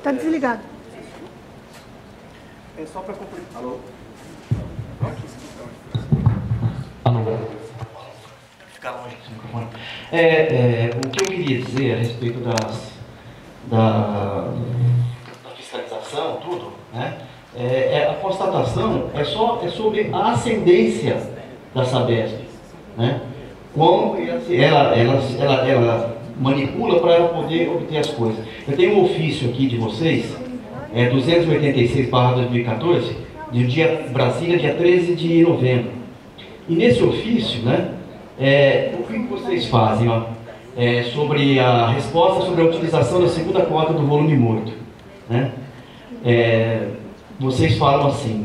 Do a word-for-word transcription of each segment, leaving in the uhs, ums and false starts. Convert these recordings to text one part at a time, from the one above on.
Está desligado. É só para concluir. Alô? Alô? Ficar longe do microfone. É, é, o que eu queria dizer a respeito das, da, da fiscalização, tudo, né? É, é, a constatação é, só, é sobre a ascendência da Sabesp, né? Como ela, ela, ela, ela manipula para ela poder obter as coisas. Eu tenho um ofício aqui de vocês, é duzentos e oitenta e seis barra dois mil e quatorze, de dia, Brasília, dia treze de novembro. E nesse ofício, né, é, o que vocês fazem, ó, é, sobre a resposta sobre a utilização da segunda cota do volume morto, né? É, vocês falam assim,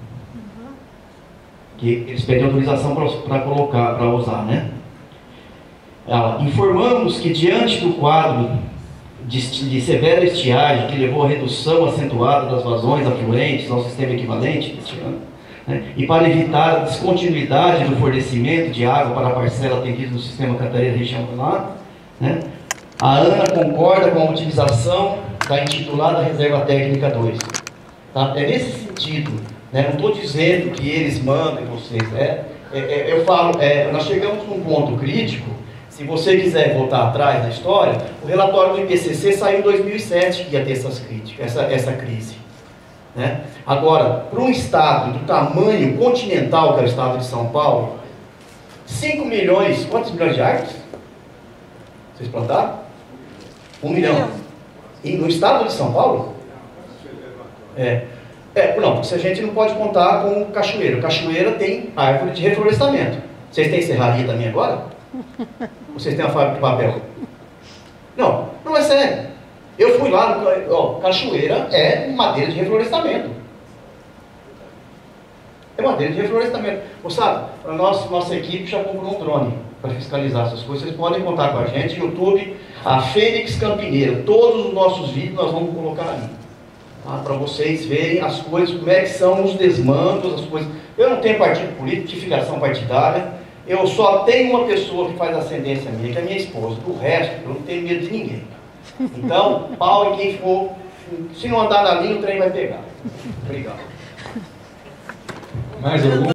que eles pedem autorização para colocar, para usar, né? Ah, informamos que diante do quadro de, de severa estiagem que levou à redução acentuada das vazões afluentes ao sistema equivalente este ano, né, e para evitar a descontinuidade do fornecimento de água para a parcela atendida no sistema Cantareira Região do Mar, né, a ANA concorda com a utilização da intitulada Reserva Técnica dois. Tá? É nesse sentido, né? Não estou dizendo que eles mandam vocês, né? É, é, eu falo, é, nós chegamos num ponto crítico. Se você quiser voltar atrás na história, o relatório do I P C C saiu em dois mil e sete que ia ter essas críticas, essa, essa crise, né? Agora, para um estado do tamanho continental que é o estado de São Paulo, cinco milhões, quantos milhões de árvores? Vocês plantaram? um milhão. E no estado de São Paulo? É. É, não, porque a gente não pode contar com cachoeira. Cachoeira tem árvore de reflorestamento. Vocês têm serraria também agora? Vocês têm a fábrica de papel? Não, não é sério. Eu fui lá, no, ó, cachoeira é madeira de reflorestamento. É madeira de reflorestamento. Você sabe, a nossa, nossa equipe já comprou um drone para fiscalizar essas coisas. Vocês podem contar com a gente, YouTube, a Fênix Campineira. Todos os nossos vídeos nós vamos colocar ali. Tá? Para vocês verem as coisas, como é que são os desmandos, as coisas. Eu não tenho partido político, de filiação partidária. Eu só tenho uma pessoa que faz ascendência minha, que é a minha esposa. Do resto, eu não tenho medo de ninguém. Então, pau em quem for. Se não andar na linha, o trem vai pegar. Obrigado. Mais algum?